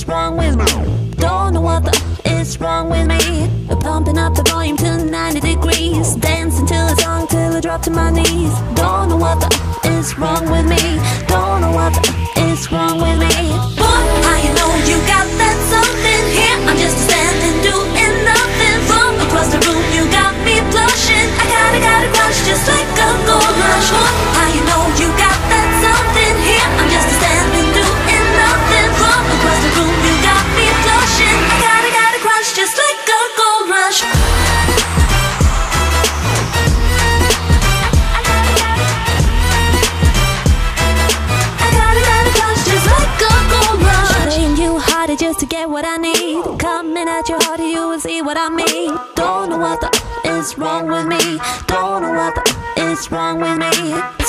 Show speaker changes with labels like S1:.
S1: is wrong with me. Don't know what the is wrong with me. Pumping up the volume to 90 degrees, dancing to a song till I drop to my knees. Don't know what the is wrong with me. Don't know what the is wrong with me. Boy, how you know you got that something here? I'm just standing doing nothing. From across the room you got me blushing. I got a crush just like a gold rush. Boy, how you know you got that something here? I'm just standing doing nothing. From across the room you got me blushing. I got a crush just like a gold rush. Just to get what I need, coming at your heart, you will see what I mean. Don't know what the is wrong with me. Don't know what the is wrong with me.